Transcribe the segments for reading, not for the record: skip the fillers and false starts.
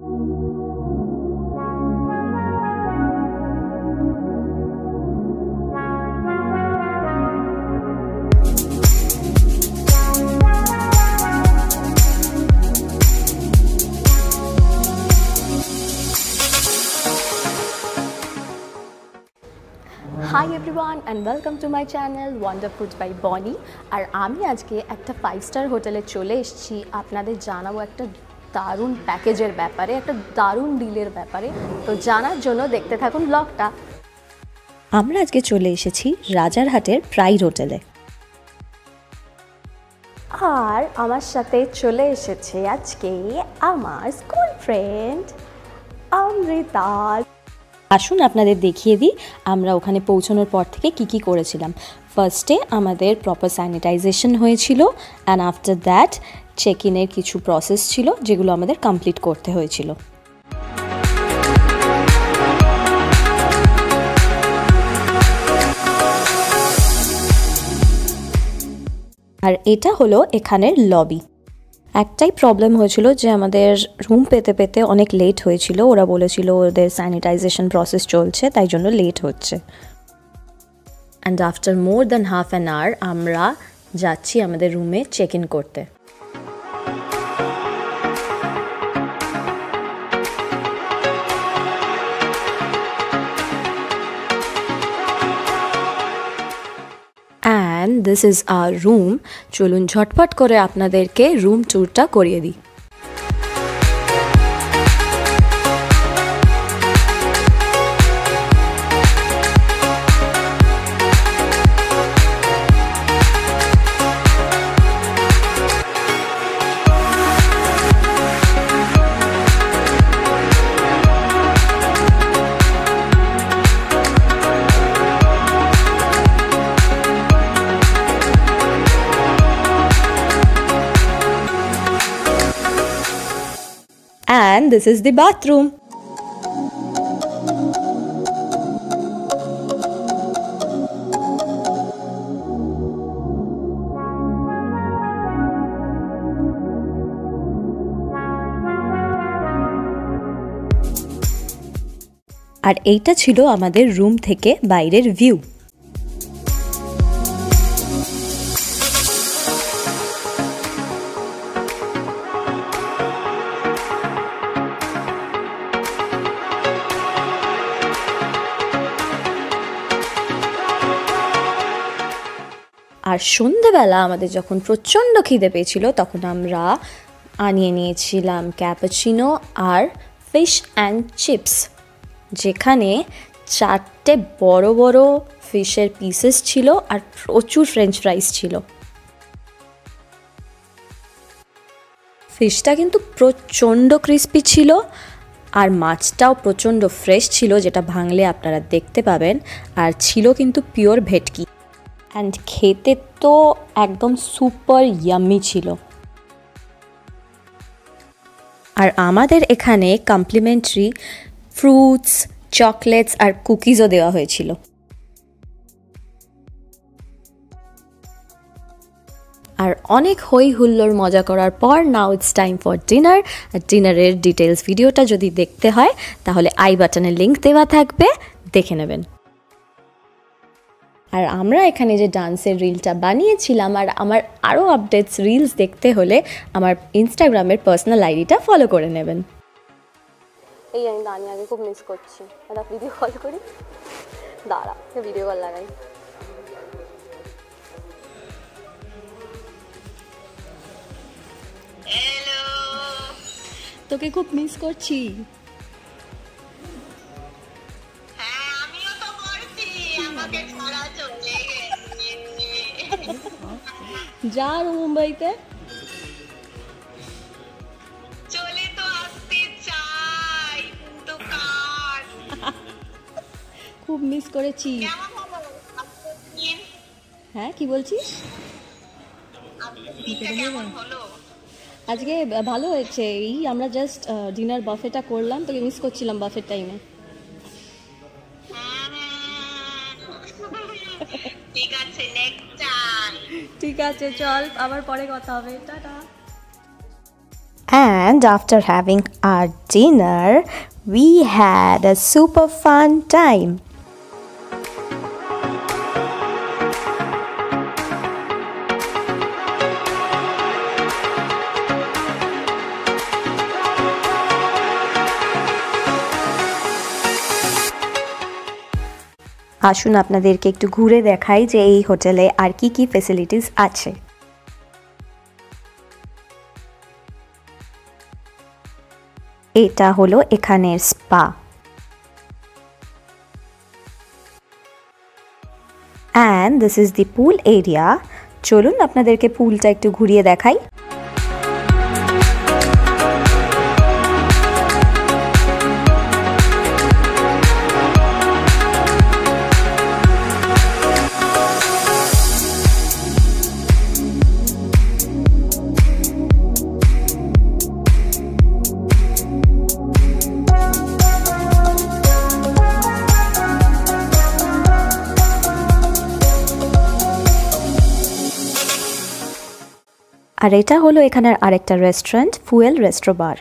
Hi everyone and welcome to my channel Wonder Foods by Bonnie আর আমি আজকে একটা 5 star হোটেলে চলে এসেছি আপনাদের জানাবো একটা দারুণ প্যাকেজের ব্যাপারে একটা দারুণ ডিলের ব্যাপারে তো জানার জন্য দেখতে থাকুন ব্লগটা। আমরা আজকে চলে এসেছি রাজারহাটের প্রাইড হোটেলে আর আমার সাথে চলে এসেছে আজকে আমার স্কুল ফ্রেন্ড অমৃতা। আসুন আপনাদের দেখিয়ে দিই আমরা ওখানে পৌঁছানোর পর থেকে কি করেছিলাম। ফার্স্টে আমাদের প্রপার স্যানিটাইজেশন হয়েছিল অ্যান্ড আফটার দ্যাট চেক ইনের কিছু প্রসেস ছিল যেগুলো আমাদের কমপ্লিট করতে হয়েছিল। আর এটা হলো এখানের লবি। একটাই প্রবলেম হয়েছিল যে আমাদের রুম পেতে পেতে অনেক লেট হয়েছিল, ওরা বলেছিল ওদের স্যানিটাইজেশন প্রসেস চলছে তাই জন্য লেট হচ্ছে। And after more than half an hour আমরা যাচ্ছি আমাদের রুমে চেক ইন করতে। And this is our room. চলুন ঝটপট করে আপনাদেরকে রুম ট্যুরটা করিয়ে দিই। And this is the bathroom. আর এইটা ছিল আমাদের রুম থেকে বাইরের ভিউ। আর সন্ধেবেলা আমাদের যখন প্রচণ্ড খিদে পেয়েছিল তখন আমরা আনিয়ে নিয়েছিলাম ক্যাপাচিনো আর ফিশ অ্যান্ড চিপস, যেখানে 4টে বড় বড় ফিশের পিসেস ছিল আর প্রচুর ফ্রেঞ্চ ফ্রাইস ছিল। ফিশটা কিন্তু প্রচণ্ড ক্রিস্পি ছিল আর মাছটাও প্রচণ্ড ফ্রেশ ছিল, যেটা ভাঙলে আপনারা দেখতে পাবেন, আর ছিল কিন্তু পিওর ভেটকি। অ্যান্ড খেতে তো একদম সুপার ইয়াম্মি ছিল। আর আমাদের এখানে কমপ্লিমেন্টারি ফ্রুটস, চকলেটস আর কুকিজও দেওয়া হয়েছিল। আর অনেক হই হুল্লোড় মজা করার পর now it's time for dinner. আর ডিনারের ডিটেলস ভিডিওটা যদি দেখতে হয় তাহলে আই বাটনে লিঙ্ক দেওয়া থাকবে, দেখে নেবেন। আর আমরা এখানে যে ডান্সের রিলটা বানিয়েছিলাম, আর আমার আরও আপডেটস রিলস দেখতে হলে আমার ইনস্টাগ্রামের পার্সোনাল আইডিটা ফলো করে নেবেন। এই আমি দানিয়াকে খুব মিস করছি, একটা ভিডিও কল করি, দাঁড়া ভিডিও কল লাগাই। হ্যালো, তোকে খুব মিস করছি। যা মুম্বাইতে চলে তো আসতে চাই, তো কার খুব মিস করেছি। হ্যাঁ কি বলছিস? আজকে ভালো হয়েছে, এই আমরা জাস্ট ডিনার বাফেটা করলাম, তোকে মিস করছিলাম বাফের টাইমে। ঠিক আছে, চল আবার পরে কথা হবে, tata. And after having our dinner, we had a super fun time. আসুন আপনাদেরকে একটু ঘুরে দেখাই যে এই হোটেলে আর কি কি ফ্যাসিলিটিস আছে। এটা হলো এখানের spa. And this is the pool area. চলুন আপনাদেরকে পুলটা একটু ঘুরিয়ে দেখাই। আর এটা হলো এখানের আরেকটা রেস্টুরেন্ট, ফুয়েল রেস্ট্রো বার।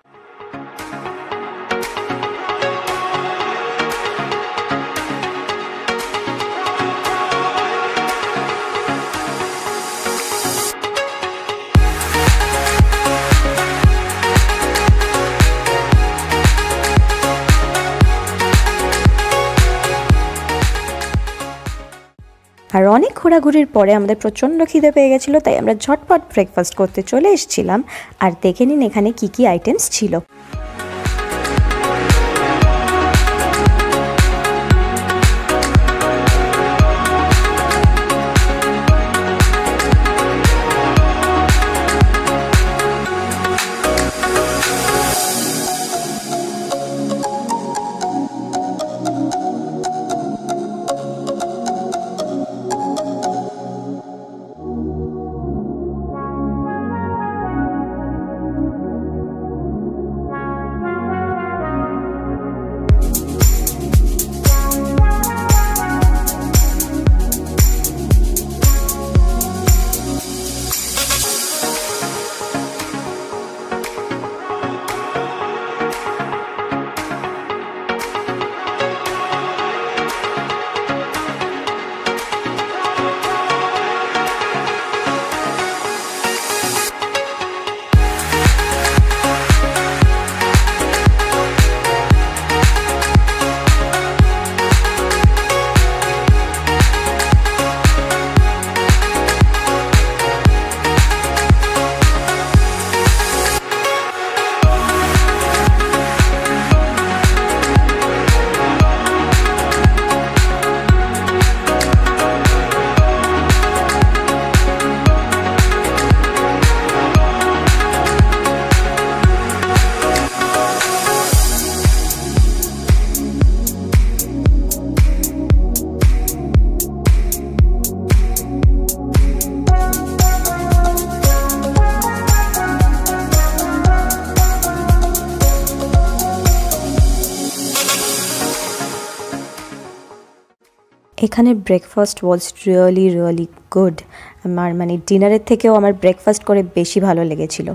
আর অনেক ঘোরাঘুরির পরে আমাদের প্রচণ্ড খিদে পেয়ে গেছিলো, তাই আমরা ঝটপট ব্রেকফাস্ট করতে চলে এসেছিলাম। আর দেখে নিন এখানে কি কি আইটেমস ছিল। এখানে ব্রেকফাস্ট ওয়াজ রিয়েলি গুড। আমার মানে ডিনারের থেকেও আমার ব্রেকফাস্ট করে বেশি ভালো লেগেছিল।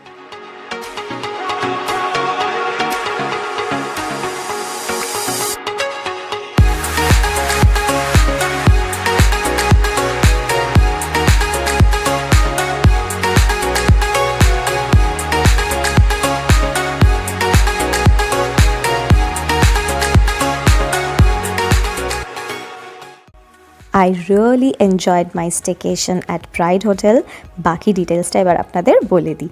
I really enjoyed my staycation at Pride Hotel. বাকি ডিটেলসটা এবার আপনাদের বলে দিই।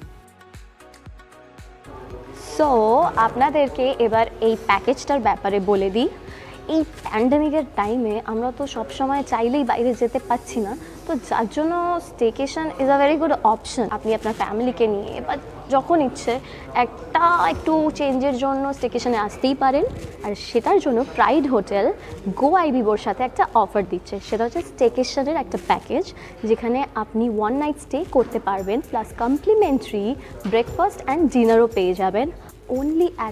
সো আপনাদেরকে এবার এই প্যাকেজটার ব্যাপারে বলে দিই। এই প্যান্ডেমিকের টাইমে আমরা তো সবসময় চাইলেই বাইরে যেতে পারছি না, তো যার জন্য staycation is a very good option. আপনি আপনার ফ্যামিলিকে নিয়ে বা যখন ইচ্ছে একটু চেঞ্জের জন্য স্টেকেশনে আসতেই পারেন। আর সেটার জন্য প্রাইড হোটেল গো আইবিবোর সাথে একটা অফার দিচ্ছে, সেটা হচ্ছে স্টেকেশনের একটা প্যাকেজ যেখানে আপনি 1 নাইট স্টে করতে পারবেন, প্লাস কমপ্লিমেন্টারি ব্রেকফাস্ট অ্যান্ড ডিনারও পেয়ে যাবেন only at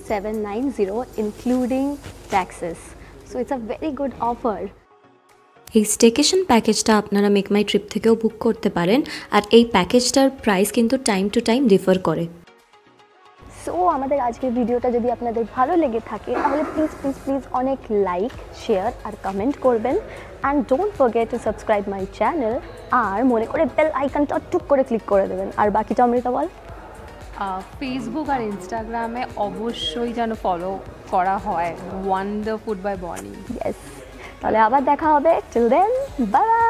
₹3790 including taxes. So it's a very good offer. এই স্টেকেশন প্যাকেজটা আপনারা মেক মাই ট্রিপ থেকেও বুক করতে পারেন, আর এই প্যাকেজটার প্রাইস কিন্তু টাইম টু টাইম ডিফার করে। সো আমাদের আজকের ভিডিওটা যদি আপনাদের ভালো লেগে থাকে তাহলে প্লিজ প্লিজ প্লিজ অনেক লাইক, শেয়ার আর কমেন্ট করবেন। And don't forget to subscribe my channel, আর মনে করে বেল আইকনটা টুক করে ক্লিক করে দেবেন। আর বাকিটা অমৃতা বল। ফেসবুক আর ইনস্টাগ্রামে অবশ্যই যেন ফলো করা হয় wonder food by Boni. Yes, তাহলে আবার দেখা হবে। Till then, by.